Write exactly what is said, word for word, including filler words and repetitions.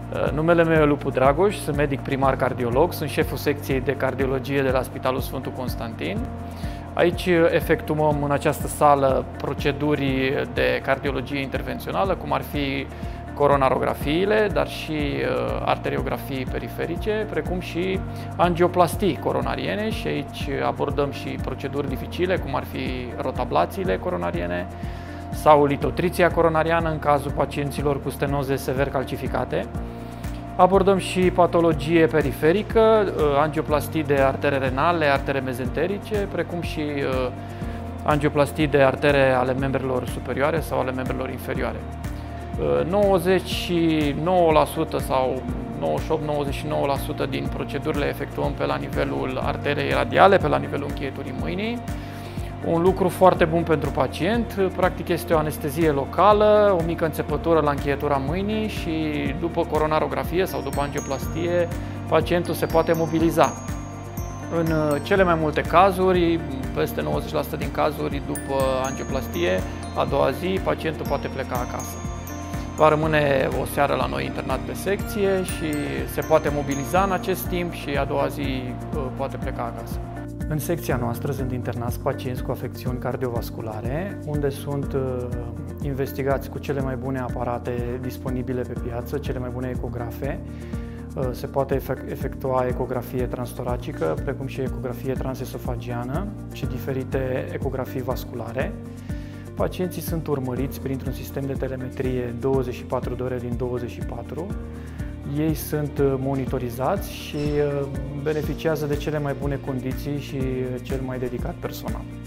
Numele meu e Lupu Dragoș, sunt medic primar cardiolog, sunt șeful secției de cardiologie de la Spitalul Sfântul Constantin. Aici efectuăm în această sală proceduri de cardiologie intervențională, cum ar fi coronarografiile, dar și arteriografii periferice, precum și angioplastii coronariene, și aici abordăm și proceduri dificile, cum ar fi rotablațiile coronariene sau litotriția coronariană în cazul pacienților cu stenoze sever calcificate. Abordăm și patologie periferică, angioplastii de artere renale, artere mezenterice, precum și angioplastii de artere ale membrelor superioare sau ale membrelor inferioare. nouăzeci și nouă la sută sau nouăzeci și opt la nouăzeci și nouă la sută din procedurile efectuăm pe la nivelul arterei radiale, pe la nivelul încheieturii mâinii. Un lucru foarte bun pentru pacient, practic este o anestezie locală, o mică înțepătură la încheietura mâinii și după coronarografie sau după angioplastie, pacientul se poate mobiliza. În cele mai multe cazuri, peste nouăzeci la sută din cazuri, după angioplastie, a doua zi, pacientul poate pleca acasă. Va rămâne o seară la noi internat pe secție și se poate mobiliza în acest timp și a doua zi poate pleca acasă. În secția noastră sunt internați pacienți cu afecțiuni cardiovasculare, unde sunt investigați cu cele mai bune aparate disponibile pe piață, cele mai bune ecografe. Se poate efectua ecografie transtoracică, precum și ecografie transesofagiană și diferite ecografii vasculare. Pacienții sunt urmăriți printr-un sistem de telemetrie douăzeci și patru de ore din douăzeci și patru. Ei sunt monitorizați și beneficiază de cele mai bune condiții și cel mai dedicat personal.